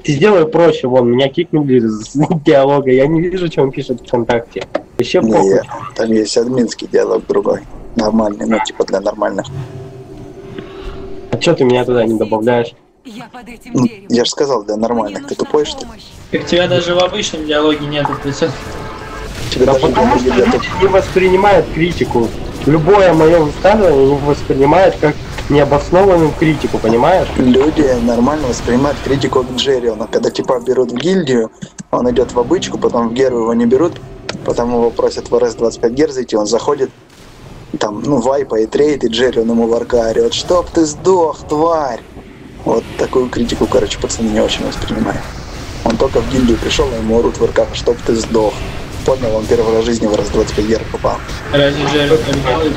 Ты сделай проще, вон, меня кикнули с диалога, я не вижу, что он пишет ВКонтакте. Еще похуй. Там есть админский диалог другой, нормальный, ну типа для нормальных. А что ты меня туда не добавляешь? Я же сказал, для нормальных. Ты тупой, что ли? Так тебя даже в обычном диалоге нету. Тебе Да даже потому что люди не воспринимают критику. Любое мое высказывание не воспринимают как необоснованную критику, понимаешь? люди нормально воспринимают критику от Джерриона. Когда типа берут в гильдию, он идет в обычку, потом в Геру его не берут, потом его просят в РС 25 Гер зайти, он заходит, там, ну, вайпа и трейд, и Джеррион ему в арка орёт: «Чтоб ты сдох, тварь!» Вот такую критику, короче, пацаны не очень воспринимают. Он только в гильдию пришел, а ему орут в РК: «Чтоб ты сдох!» Понял, он первый раз в жизни в РС 25 Гер попал. Разве Джеррион так делает?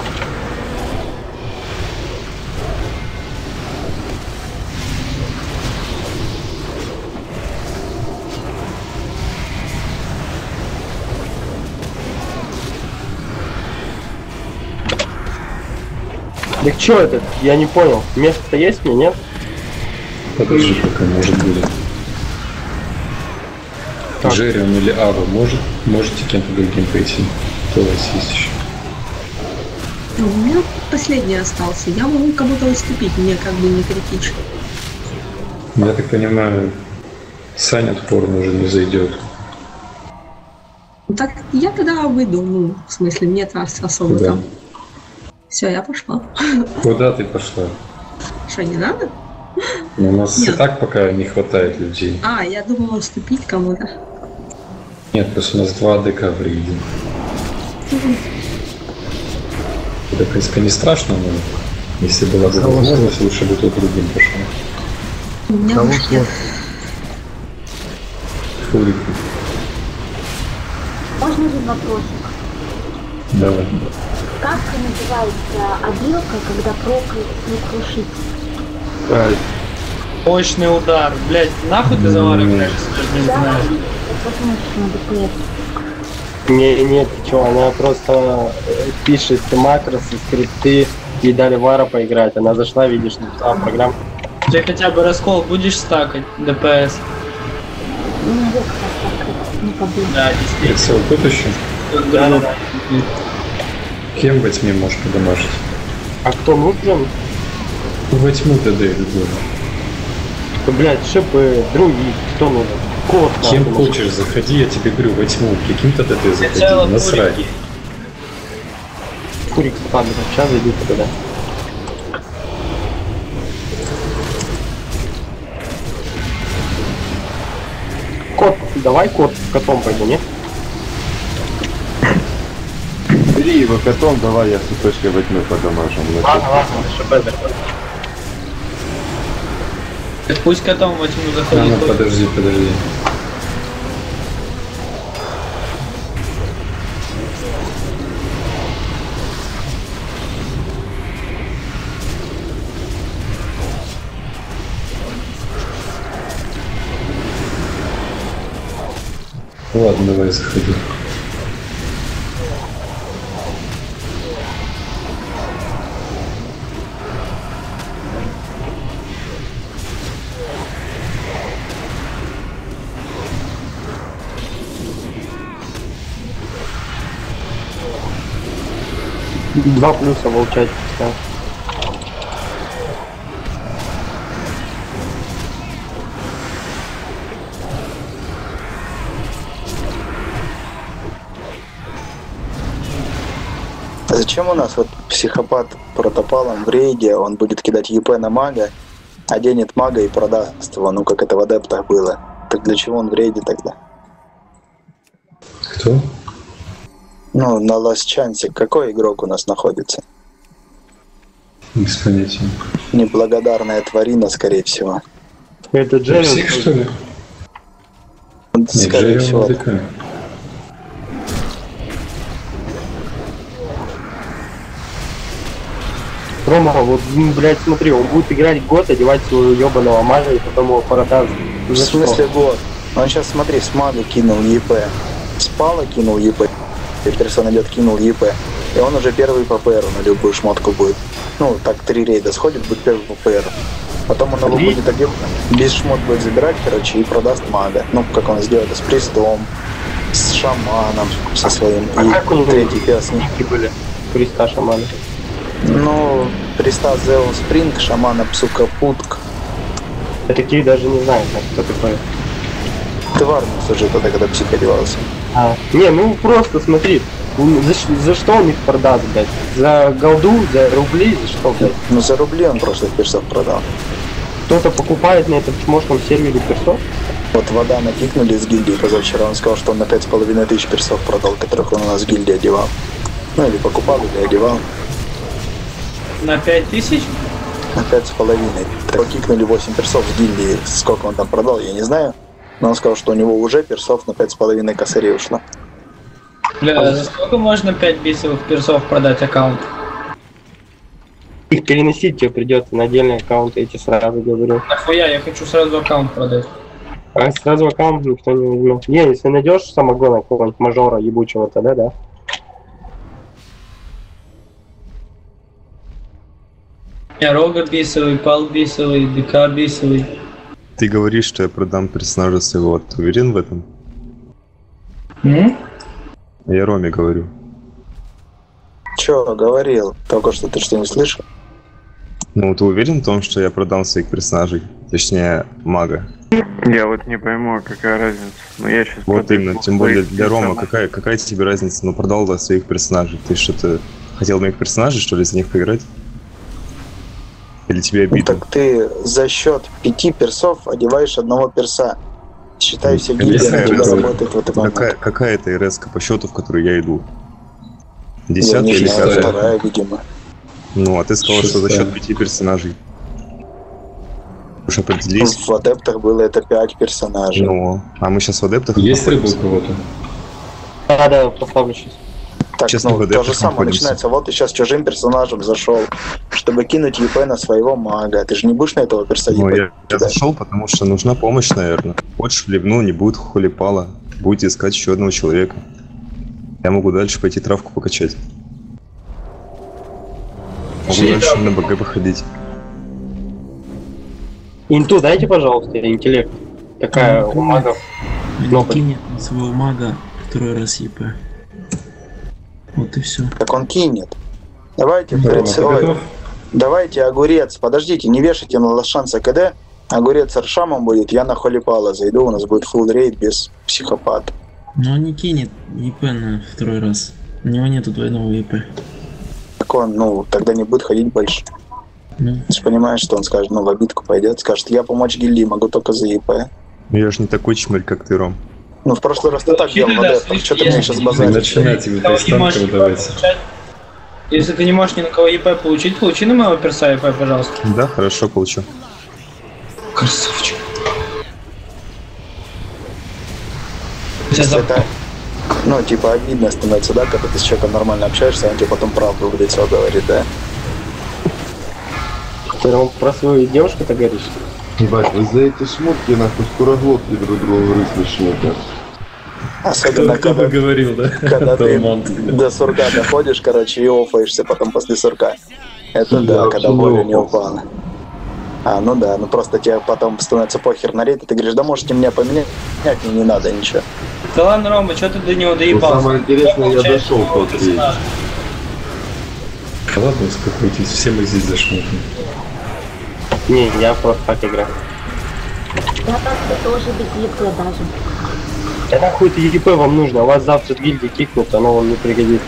Так что это? Я не понял. Место есть мне, нет? Подожди, пока может будет. Так. Джеррион или Ава можете кем-то другим пойти? Кто у вас есть еще? У меня последний остался. Я могу кому-то уступить, мне как бы не критично. Я так понимаю, Саня отпорно уже не зайдет. Ну, так я тогда выйду, ну, в смысле, мне раз особо Куда? там. Все, я пошла. Куда ты пошла? Что, не надо? Ну, у нас и Нет. так пока не хватает людей. А, я думала уступить кому-то. Нет, просто у нас 2 АДК в рейде. Это, в принципе, не страшно, но если была бы возможность, лучше бы кто-то другим пошел. У меня уж нет. Фурик. Можно ли вопросик? Давай. Как называется обилка, когда прокает сокрушитель? Мощный удар. Блять, нахуй ты завариваешь, если не Да, знаешь. посмотрим на ДПС. Не, нет, ты чё, она просто пишет макросы, скрипты, ей дали Вара поиграть, она зашла, видишь, написала программу. Ты хотя бы раскол будешь стакать, ДПС? Не могу так не побыл. Да, действительно. Иксел тут еще? Да. Кем во тьме можешь подамажить? А кто нужен? Во тьму ТД любой. Да, блядь, шипы, другие, кто нужен? Кот, Кем нахуй, хочешь, заходи, я тебе говорю, во тьму. Каким-то ТД заходи, целом насрать. фурики. Курик, ладно, сейчас зайду туда. Кот, давай кот с котом пойду, нет? Бери его котом, давай я цветочкой возьму подамажу. Ладно, шипы заходит. Пусть котом во тьму А, заходит. ну подожди. Ладно, давай заходи. Два плюса волчать поставил. Зачем у нас вот психопат протопалом в рейде, он будет кидать ЕП на мага, оденет мага и продаст его, ну как это в адептах было. Так для чего он в рейде тогда? Кто? Ну, на Last Chance какой игрок у нас находится? Без понятия. Неблагодарная тварина, скорее всего. Это Джерри. Псих, что ли? Нет, Скорее Джеррион всего. АДК. Рома, вот, блядь, смотри, он будет играть год, одевать своего ебаного мага и потом его продаст. В смысле год? Он сейчас, смотри, с мага кинул ЕП, с пала кинул ЕП, и персон идет кинул ЕП, и он уже первый по ПР на любую шмотку будет. Ну, так 3 рейда сходит, будет первый по ПР. Потом он его будет одет, без шмот будет забирать, короче, и продаст мага. Ну, как он сделает, с Пристом, с Шаманом, со своим. И как он третий пес. были? Приста, Шамана. Ну, Приста Зео Спринг, Шамана Псукапутк. Я таких даже не знаю, кто такой. Ты в армию служил тогда, когда псих одевался. Не, ну просто смотри, за что он их продаст, блядь? За голду, за рубли, за что, блядь? Ну, за рубли он прошлых персов продал. Кто-то покупает на этом чмошном сервере персов? Вот вода накикнули с гильдии позавчера, он сказал, что он на 5500 персов продал, которых он у нас в гильдии одевал. Ну, или покупал, или одевал. На 5000? На 5,5. Так кикнули 8 персов в гильдии. Сколько он там продал, я не знаю. Но он сказал, что у него уже персов на 5,5 косарей ушло. Бля, за сколько можно 5 бисовых персов продать аккаунт? Их переносить тебе придется на отдельный аккаунт, я тебе сразу говорю. Нахуя, я хочу сразу аккаунт продать. А сразу аккаунт никто не возьмет. Не, если найдешь самогона какого-нибудь мажора ебучего, тогда да. Рога бисовый, пал бисовый, ДК бисовый. Ты говоришь, что я продам персонажа своего, ты уверен в этом? Я Роме говорю. Чё, говорил? Только что ты что, не слышал? Ну, ты уверен в том, что я продам своих персонажей? Точнее, мага. Я вот не пойму, а какая разница. Но я сейчас Вот именно, тем более для Рома, какая тебе разница? Ну, продал до своих персонажей. Ты что-то хотел моих персонажей, что ли, за них поиграть? Или тебе Ну, обидно? так ты за счет 5 персов одеваешь одного перса. Считай, все гильдии на тебя работают в этот момент. Какая это РС-ка по счету, в которую я иду? Я 10-я не или знаю, 5-я? вторая, видимо. Ну, а ты сказал, что за счет 5 персонажей. Уж определись. В адептах было это 5 персонажей. Ну, а мы сейчас в адептах Есть рыба у находимся. кого-то? Да, поставлю сейчас. Так, Сейчас ну, мы в то же адептах самое находимся. начинается. Вот ты сейчас чужим персонажем зашел, чтобы кинуть ЕП на своего мага. Ты же не будешь на этого перса Ну, ЕП я кидать? зашел, потому что нужна помощь, наверное. Хочешь ливну, не будет хулипала. Будете искать еще одного человека. Я могу дальше пойти травку покачать. Могу дальше на БГ походить. Инту дайте, пожалуйста, интеллект. Какая у магов? Не кинет на своего мага второй раз ЕП. Вот и все. Так он кинет. Давайте, ой, давайте огурец. Подождите, не вешайте на лошанца КД. Огурец с аршамом будет, я на холипала зайду, у нас будет full рейд без психопата. Но он не кинет ЕП на второй раз. У него нету двойного ЕП. Так он, ну, тогда не будет ходить больше. Ну, Ты же понимаешь, что он скажет, ну, в обидку пойдет, скажет, я помочь гильдии могу только за ЕП. Я же не такой чмырь, как ты, Ром. Ну, в прошлый раз ты так делал в адептах, что ты мне сейчас базаришь? Начинайте вы пристанка выдавать. Если ты не можешь ни на кого ЕП получить, получи на моего перса ЕП, пожалуйста. Да, хорошо, получу. Красавчик. Это, ну, типа, обидно становится, да, когда ты с человеком нормально общаешься, он тебе потом правду в лицо говорит, да? Ты про свою девушку-то говоришь? Ебать, вы за эти шмотки нахуй скороглотки друг другу рысли мне. Особенно, Кто бы когда, говорил, да? когда ты Талмонт. до сурка доходишь, короче, и офаешься потом после сурка. Это да, Я когда вообще воля не не упала. А, ну да, ну просто тебе потом становится похер на рейд, и ты говоришь, да можете меня поменять, мне не надо ничего. Да ладно, Рома, что ты до него Но доебался? самое интересное, я дошел в тот рейд. Да ладно, успокойтесь, все мы здесь зашмотаны. Не, я просто так играю. Я так тоже без ЕП даже. Да нахуй это ЕП вам нужно, а вас завтра в гильдии кикнут, оно вам не пригодится.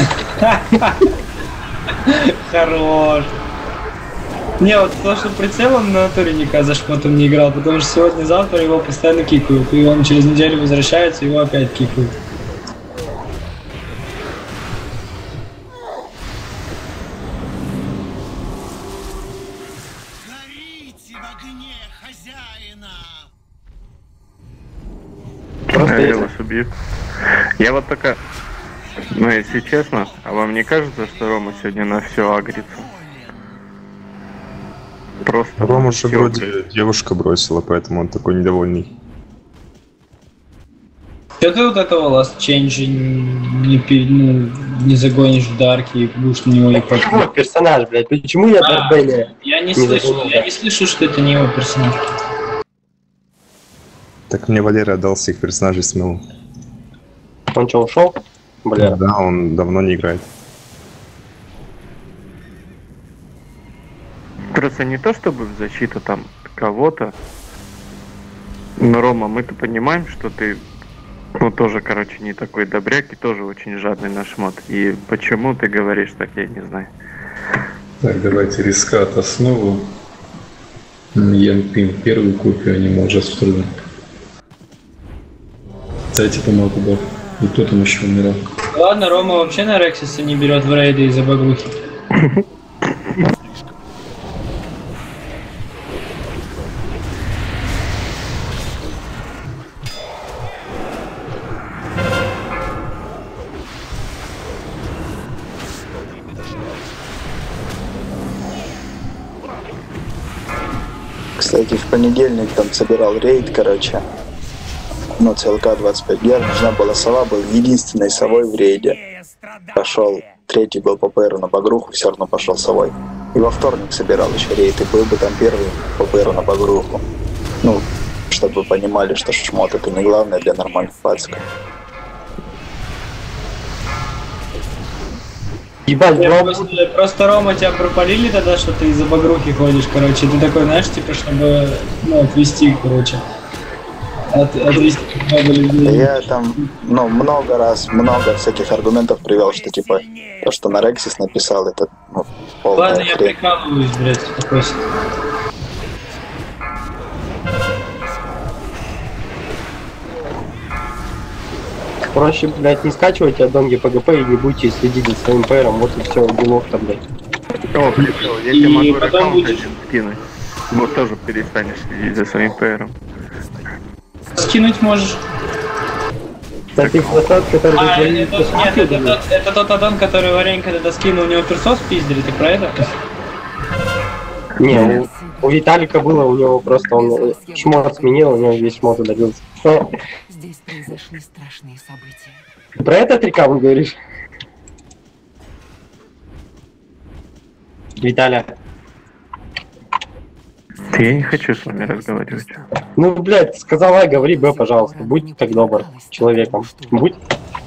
Хорош. Не, вот то, что прицелом на натуре никогда за шмотом не играл, потому что сегодня-завтра его постоянно кикают, и он через неделю возвращается, его опять кикают. Просто Я если- вас убью. Я вот только... Ну, если честно, а вам не кажется, что Рома сегодня на все агрится? Просто... Ром уже всё, вроде блядь. девушка бросила, поэтому он такой недовольный. Что ты вот этого Last Change не загонишь в Дарки и будешь на него не Почему его персонаж, блядь? Почему я Дарбеля? Я не слышу, что это не его персонаж. Так мне Валера отдал всех персонажей смело. Он что, ушел? Бля. Да, он давно не играет. Просто не то чтобы в защиту там кого-то, но, Рома, мы-то понимаем, что ты, ну, тоже, короче, не такой добряк и тоже очень жадный на шмот. И почему ты говоришь так, я не знаю. Так, давайте рискат основу. Янпин первую копию, анимал Just вторую. Дайте помогу, да. И кто там еще умирал? Ладно, Рома вообще на Рексиса не берет в рейды из-за багрухи. Кстати, в понедельник там собирал рейд, короче. Ну, ЦЛК 25 гер, нужна была сова, был единственной совой в рейде. Пошел, третий был по ПРу на багруху, все равно пошел совой. И во вторник собирал еще рейд, и был бы там первый по ПРу на багруху. Ну, чтобы вы понимали, что шмот это не главное для нормальных пациков. Ебать, Просто, Рома, тебя пропалили тогда, что ты из-за багрухи ходишь, короче. Ты такой, знаешь, типа, чтобы, ну, отвести, короче. Отвести много людей. Я там, ну, много всяких аргументов привел, что, типа, то, что на Рексис написал, это, ну, полная Ладно, я хрень. прикалываюсь, блядь, успокойся. проще, блядь, не скачивайте аддонги ПГП и не будете следить за своим пэром, вот и все, делов-то, блядь. О, прикол, я тебе могу аккаунт один скинуть. Вот тоже перестанешь следить за своим пэром. Скинуть можешь. Таких хвостат, которые... Это тот аддон, который Варенька тогда скинул, у него персос пиздили, ты про это? Не, у Виталика было, у него просто он шмот сменил, у него весь шмот удалился. Здесь произошли страшные события. Про этот рекам говоришь? Виталя. Я не хочу с вами разговаривать. Ну, блядь, сказала, говори, Б, пожалуйста. Будь так добр человеком. Будь.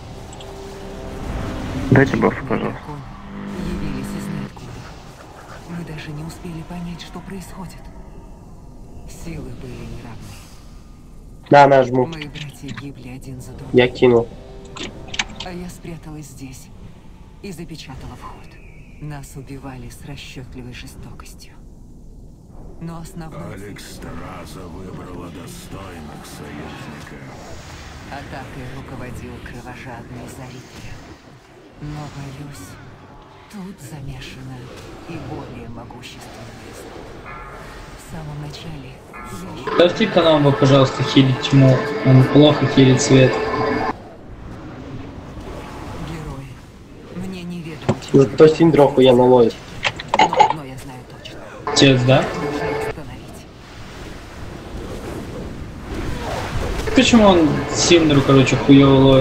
Дайте баф, пожалуйста. Явились из ниоткуда. Мы даже не успели понять, что происходит. Силы были неравны. Да, нажму. Мои братья гибли один за другим. Я кинул. А я спряталась здесь и запечатала вход. Нас убивали с расчетливой жестокостью. Но основной... Алекс Страза выбрала достойных союзников. Атакой руководил кровожадный Зарития. Но, боюсь, тут замешано и более могущественное зло. В самом начале... Ставьте канал, пожалуйста, хилить тьму. Он плохо хилит свет. Герои, мне неведомо... То Синдроху я наловит. Но одно я знаю точно. Отец, да? Почему он Синдру, короче, хуёво ловит?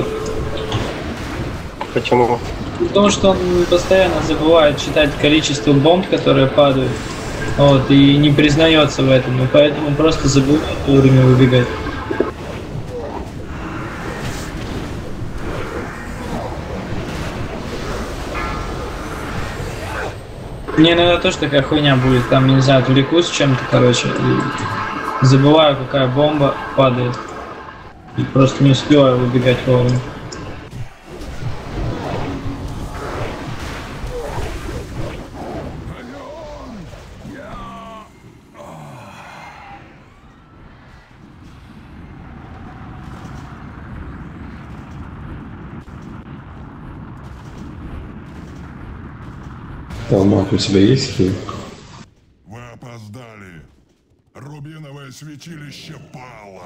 Почему? Потому что он постоянно забывает считать количество бомб, которые падают. Вот, и не признается в этом, и поэтому просто забывает вовремя выбегать. Мне иногда тоже такая хуйня будет, там, не знаю, отвлекусь чем-то, короче, и забываю, какая бомба падает. И просто не успеваю выбегать вовремя. Талмак, у тебя есть хил? Вы опоздали. Рубиновое святилище пало.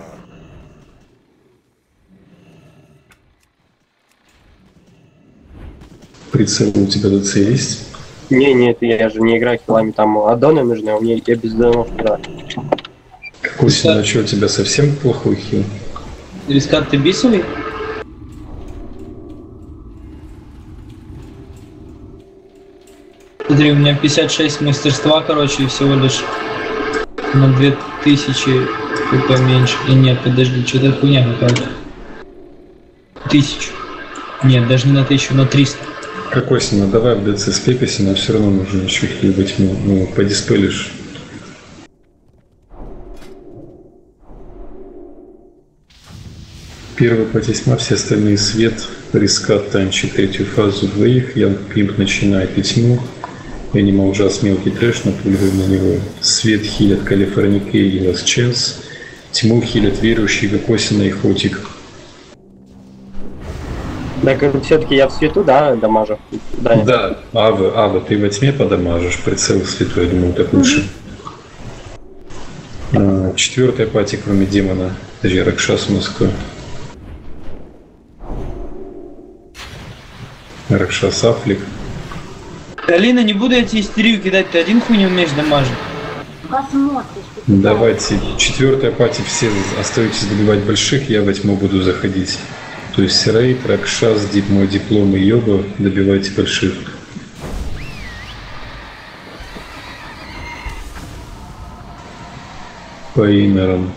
Прицел у тебя ДЦ есть? Не, нет, я же не играю хилами, там аддоны нужны, а у меня я без донов играю. Какой у тебя совсем плохой хил? Рискат, ты бисовый? Смотри, у меня 56 мастерства, короче, и всего лишь на 2000 хп меньше. И нет, подожди, что-то хуйня какая-то. 1000. Нет, даже не на 1000, на 300. Какой сильно? Давай в ДЦ спекайся, нам все равно нужно еще хилить, ну, подиспелишь. Первый потесьма, все остальные свет, рискат танчит третью фазу двоих, Янг Пимп начинает пятьму, Энимал Ужас мелкий трэш, напуливаем на него. Свет хилят Калифорникей и Лас Ченс, тьму хилят верующий, Кокосина и Хотик. Так все-таки я в свету, да, дамажу? Да, Ава, ты во тьме подамажишь, прицел в свету, я думаю, так лучше. Четвертая пати, кроме демона, даже Ракшас Москва. Ракшас Афлик. Алина, не буду я тебе истерию кидать, ты один хуй не умеешь дамажить. Посмотришь. Давайте, четвертая пати, все остаетесь добивать больших, я во тьму буду заходить. То есть Рейд, Ракшас, мой диплом и Йоба, добивайте больших. По инерам.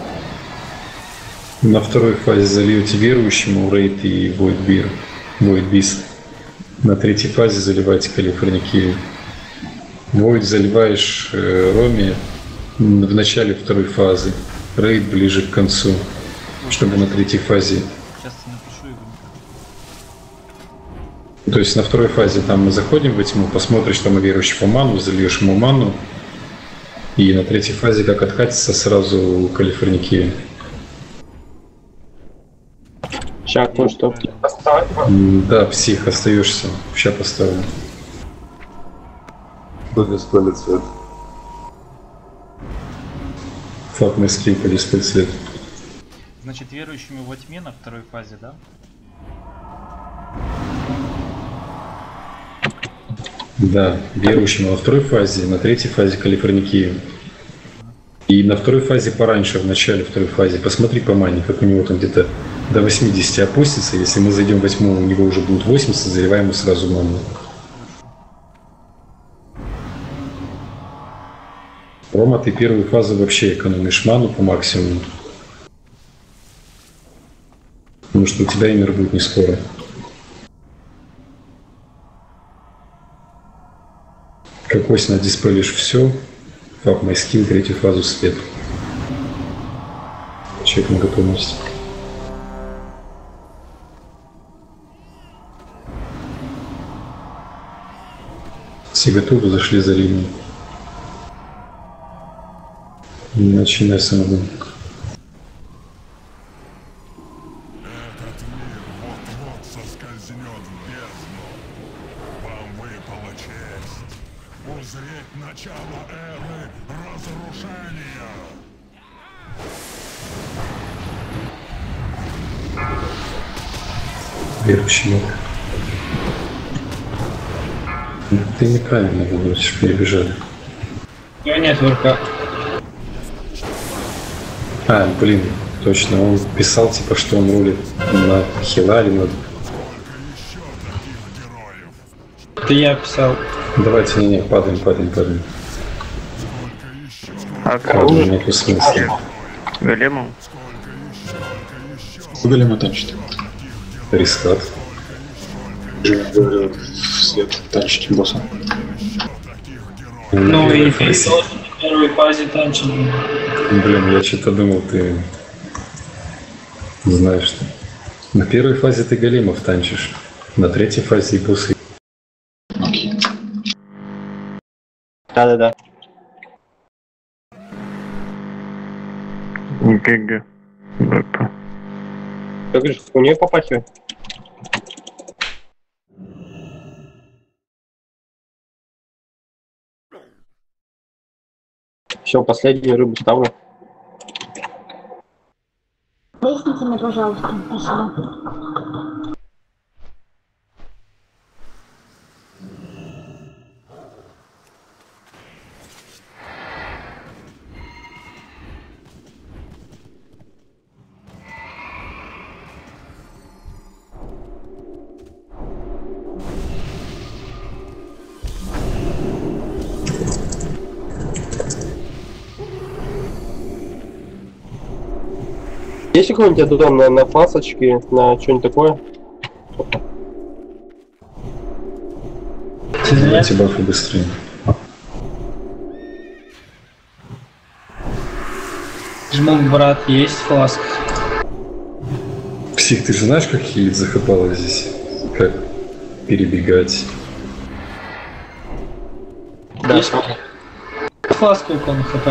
На второй фазе зальете верующему Рейд и Void Beast. На третьей фазе заливайте Калифорникию. Void заливаешь Роме в начале второй фазы. Рейд ближе к концу, чтобы на третьей фазе. То есть на второй фазе там мы заходим в тьму, посмотришь там о верующего ману, зальешь ему ману. И на третьей фазе, как откатится, сразу Калифорникия. Сейчас кое-что поставить. Да, псих, остаешься. Сейчас поставлю. Кто диспелит свет? Факный скилл по диспель свет. Значит, верующими во тьме на второй фазе, да? Да, верующим во второй фазе, на третьей фазе Калифорникию. И на второй фазе пораньше, в начале второй фазе, посмотри по мане, как у него там где-то до 80 опустится. Если мы зайдем в восьмую, у него уже будет 80, заливаем ему сразу ману. Рома, ты первую фазу вообще экономишь ману по максимуму. Потому что у тебя имер будет не скоро. Какой на диспелишь все, фак мой скилл, третью фазу свет. Чек на готовность. Все готовы, зашли за линию. Начинай самогон. Начало эры разрушения! Верующий мог. Ты неправильно выносишь, перебежали. У него нет ВРК. Блин, точно, он писал, типа, что он рулит на хила или на... Это я писал. Давайте, не, падаем. А кого? Нету смысла. Голему? Голема танчит. Рискат. Говорю, вслед танчить босса. Ну и ты тоже на первой фазе танчил. Блин, я что-то думал, ты знаешь, что на первой фазе ты големов танчишь, на третьей фазе и боссы. Да. ГГ. Как же, у нее попахивает. Все, последнюю рыбу ставлю. Поясните мне, пожалуйста. Спасибо. Есть какой-нибудь аддон на фасочки, на что-нибудь такое? Давайте бафы быстрее. Жмук, брат, есть фласк. Псих, ты же знаешь, как хилить захопало здесь? Как перебегать? Да. Есть фласку икону хп.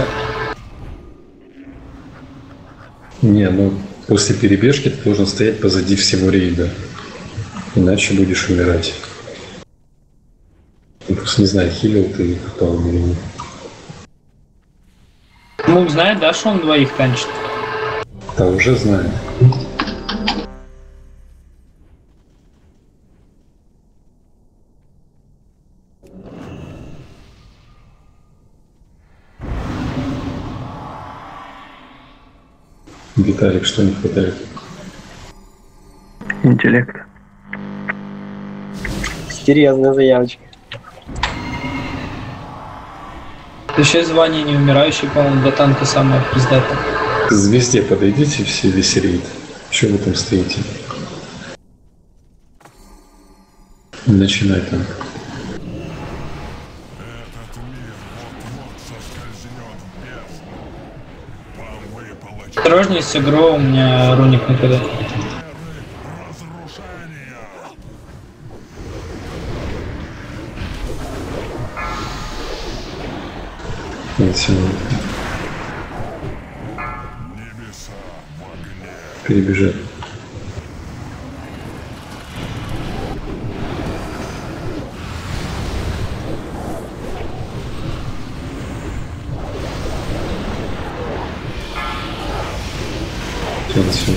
Не, ну после перебежки ты должен стоять позади всего рейда. Иначе будешь умирать. Я просто не знаю, хилил ты кто или нет. Жмук знает, да, что он двоих танчит? Да, уже знает. Виталик, что не хватает? Интеллект. Серьезная заявочка. Еще звание неумирающий, по-моему, до танка самое пиздатое. К звезде подойдите все, весь рейд. Чего вы там стоите? Начинай танк. Осторожнее с игрой, у меня руник нападает. Перебежать. Отсюда.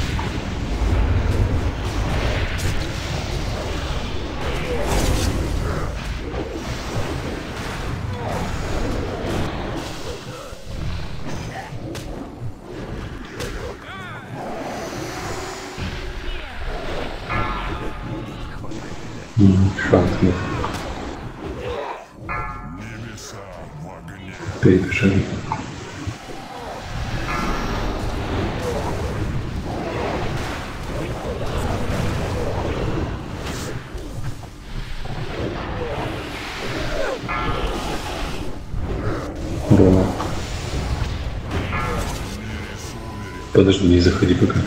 Шанс нет. Перебежали. Рома. Подожди, не заходи пока.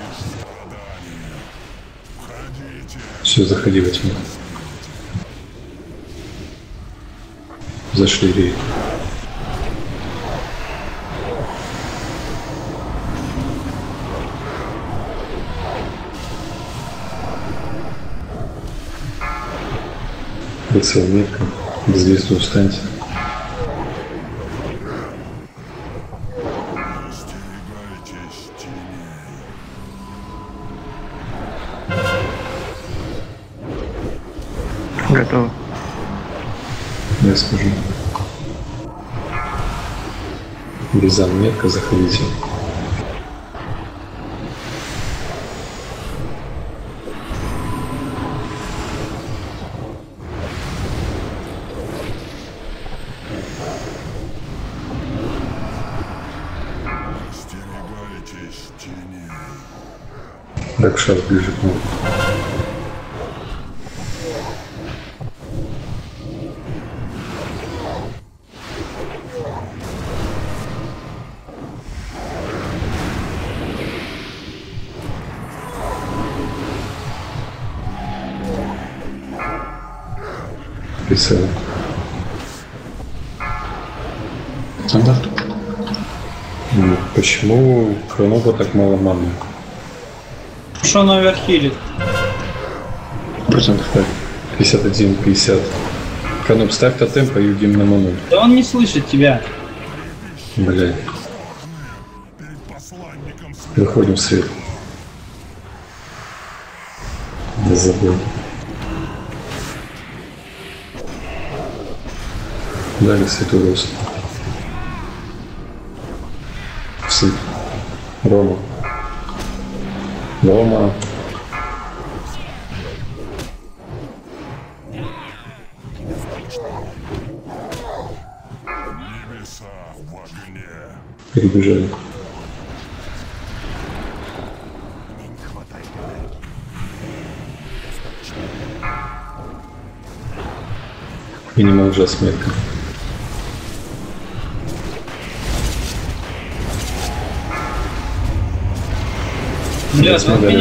Все, заходи во тьму. Зашли рейд. Прицел метка. К звезду встаньте. Готово. Я скажу. Рязан метка, заходите. Ракшас ближе к нам. Прицел. Стандарт. Почему Хроноба так мало маны? Что он оверхилит? Процентов так. 51, 50. Хроноб, ставь тотем, пою гимн на ману. Да он не слышит тебя. Блядь. Выходим в свет. Я забыл. Дали святой рост. Всыпь. Рома. Рома. Перебежали. Минимал ужас метка. Бля,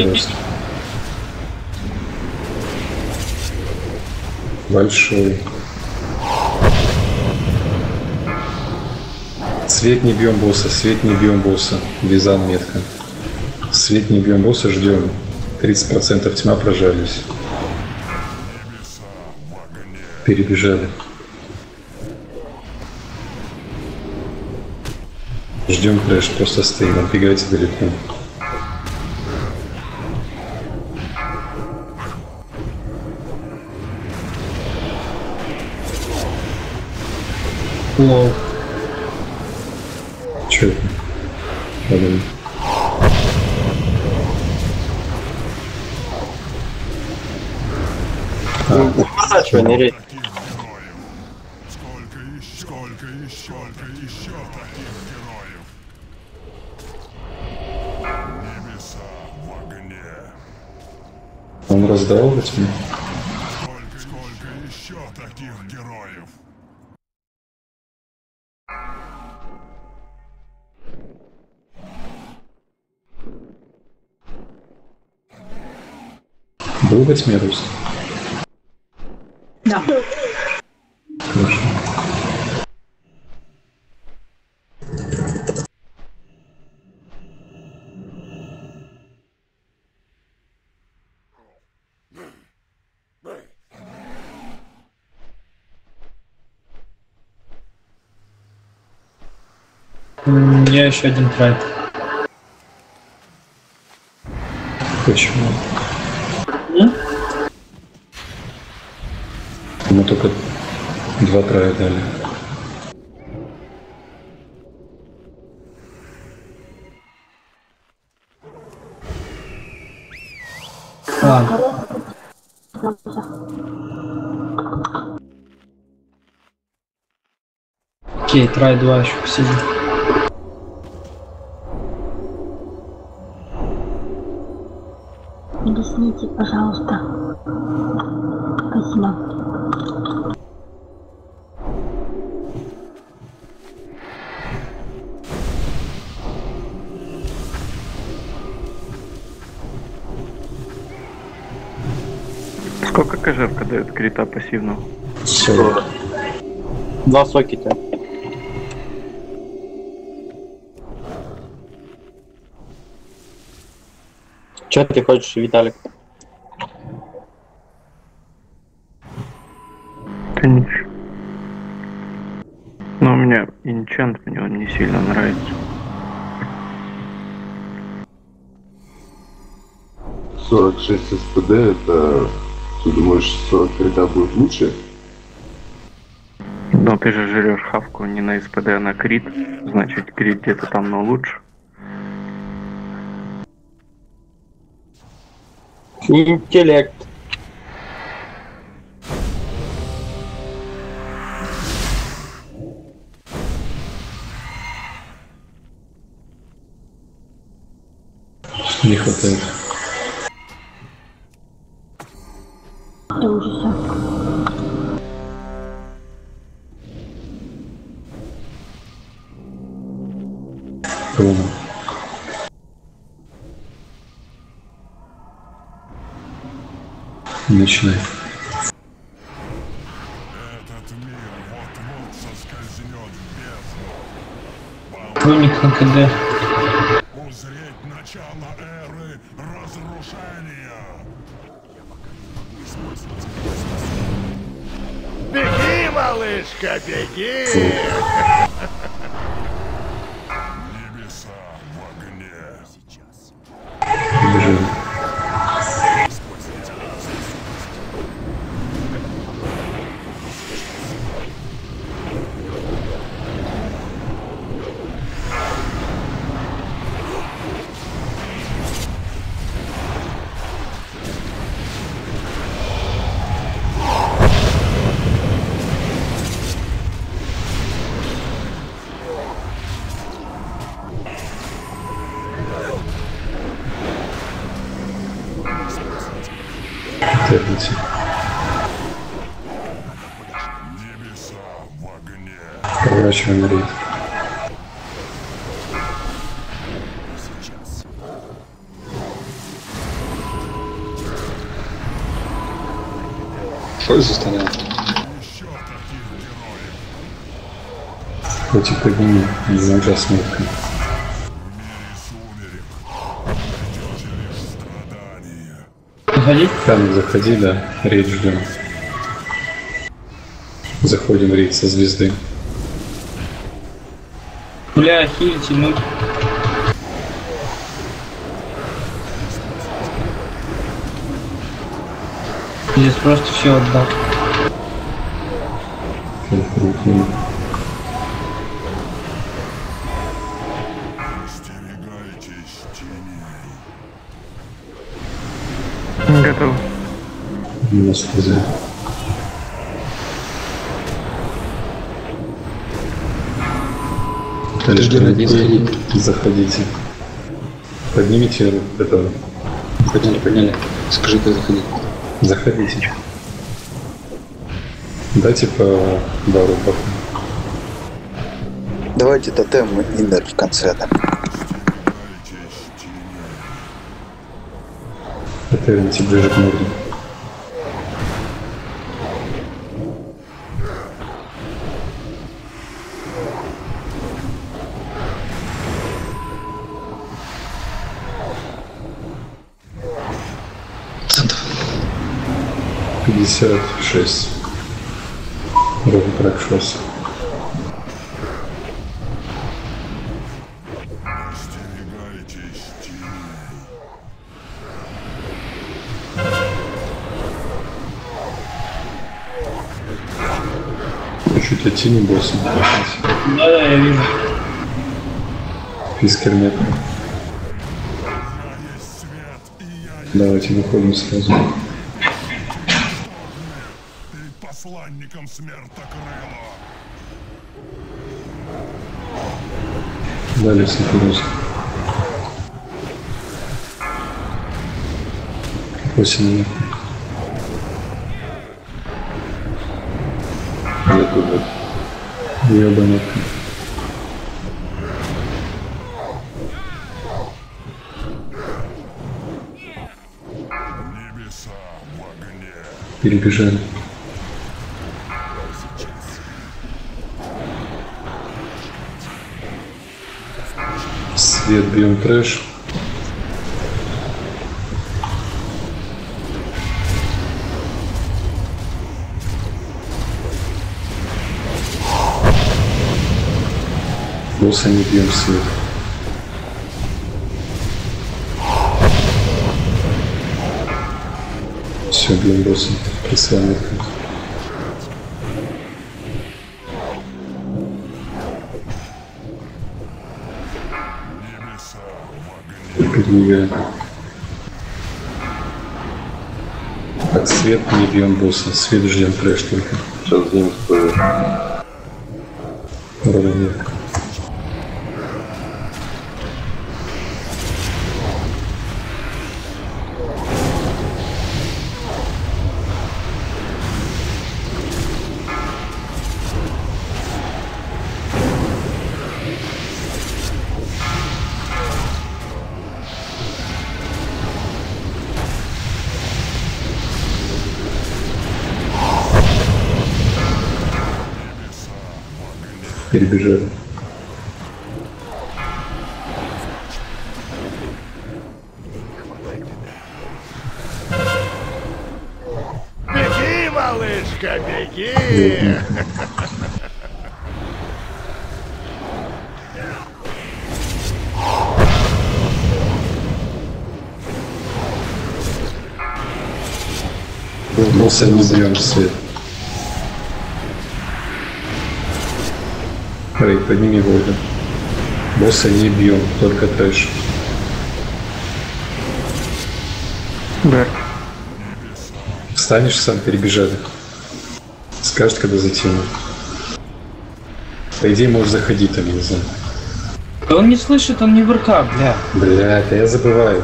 большой. Свет не бьем босса, свет не бьем босса. Визан метка. Свет не бьем босса, ждем. 30% тьма, прожались. Перебежали. Ждем крэш, просто стоим, отбегайте далеко. Лол. Чё это? Подумай. Нырять. Сколько еще таких героев? Небеса в огне. Он раздал этим? Сколько еще таких героев? Был во тьме, Рус? Да. Хорошо. Я еще один трайд. Почему? Мы только 2 трая дали. Ладно. Окей, трай 2 еще посиди. Объясните, пожалуйста. Спасибо. Сколько кожевка дает крита пассивного? 40. 2 сокета. Че ты хочешь, Виталик? Да ничего. Но у меня инчант, мне он не сильно нравится. 46 СПД, это... Ты думаешь, 40 крита будет лучше? Но ты же жрешь хавку не на СПД, а на крит. Значит, крит где-то там, но лучше. Интеллект. Не хватает. До ужаса. Рома. Начинай. Этот мир вот-вот соскользнет в бездну. Туник на КД. Узреть начало эры разрушения. Беги, малышка, беги! Небеса в огне. Бежим. Небеса Поворачиваем на рейд. Что это стоял? Хоть подними, иногда смертка. Заходи? Там заходи, да. Рейд ждем. Заходим в рейд со звезды. Бля, хильте, ну. Здесь просто все отдал. Готов. Минус хз. Заходите. Поднимите руку, готово. Подняли. Скажи, как заходить. Заходите. Дайте по бару пока. Давайте тотем и иннер в конце там. Потерните ближе к морду. Центр. 56. Ровно прошелся. Чуть от тени босса. Да, я вижу. Фискер нет. Давайте выходим сразу. Посланником смертокрыла. Далее синхрониз. 8 минут. Ёбаный. Небеса в огне. Перебежали. Свет, бьем трэш. Босса не бьем свет. Все, бьем босса. Присылаем. Передвигаем. Так, свет не бьем босса. Свет ждем трэш только. Сейчас с ним спорю. Ровно. Перебежали. Беги, малышка, беги! Босса не бьем свет. Рейд, подними воду. Босса не бьем, только трэш. Да. Встанешь сам, перебежали. Скажет, когда затянут. По идее, можешь заходить там, я не знаю. Да он не слышит, он не в РК, бля. Бля, это я забываю.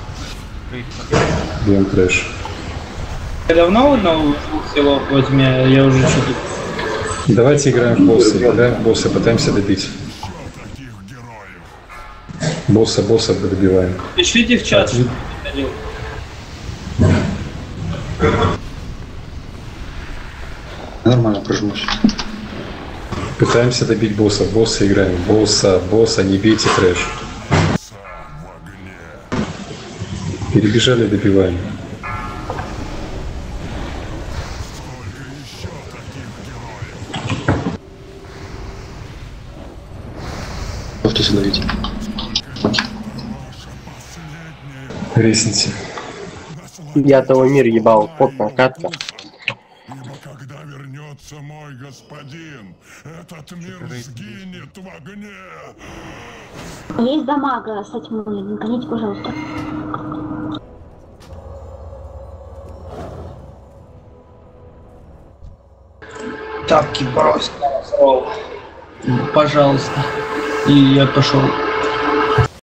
Бьем трэш. Я давно одного двух силов возьми, я уже что-то... Давайте играем в босса. Играем в босса, пытаемся добить. Босса добиваем. Пишите в чат. Нормально прожмусь. Пытаемся добить босса. Босса играем. Босса, не бейте трэш. Перебежали, добиваем. Можете остановить. Ресните. Я того мир ебал, потная катка. Когда вернется мой господин, этот мир сгинет в огне. Есть дамага со тьмой, наконите, пожалуйста. Тапки просто. Пожалуйста. И я пошел.